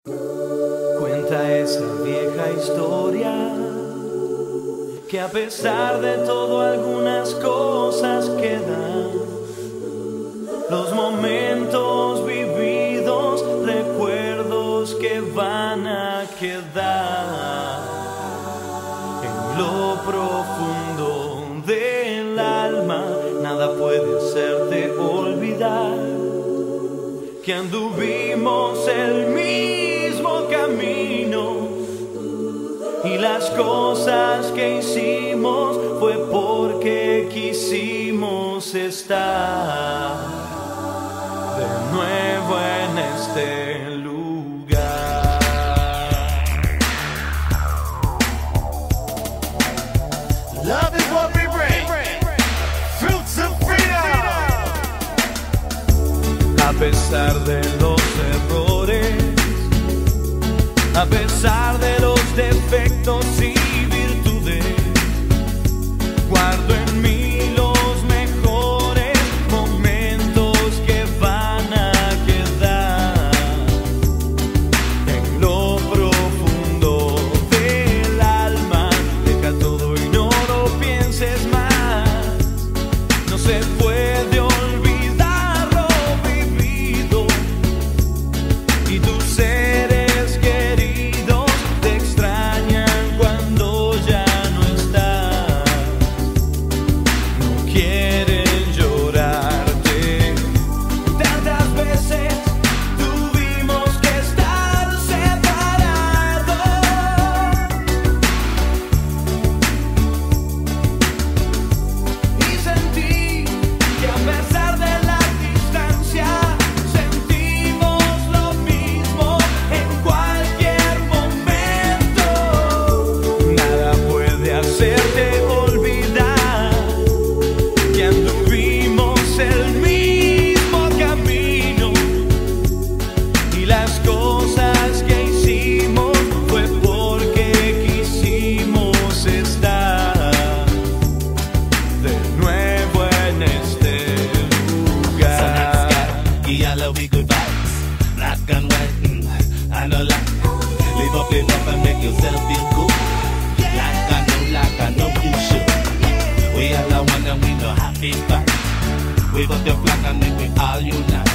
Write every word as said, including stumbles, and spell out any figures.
Cuenta esa vieja historia que a pesar de todo algunas cosas quedan, los momentos vividos, recuerdos que van a quedar en lo profundo del alma. Nada puede hacerte olvidar que anduvimos el mismo camino y las cosas que hicimos fue porque quisimos estar de nuevo en este lugar. Love is what we bring, fruits of freedom. A pesar de los errores, a pesar de los defectos y virtudes, guardo en mí los mejores momentos que van a quedar en lo profundo del alma. Deja todo y no lo pienses más. No se puede olvidar lo vivido y tus seres queridos te extrañan cuando ya no estás. No quieren llorarte. Tantas veces tuvimos que estar separados y sentí que a pesar de la distancia sentimos lo mismo en cualquier momento. Nada puede hacerte olvidar que anduvimos el mismo camino y las cosas que hicimos fue porque quisimos estar de nuevo en este lugar. Y yellow we good vibes, black and white, mm, I know like. Live up, live up and make yourself feel good. Like I know, like I know you should. We all are one and we know happy back. We got the flag and then we all unite.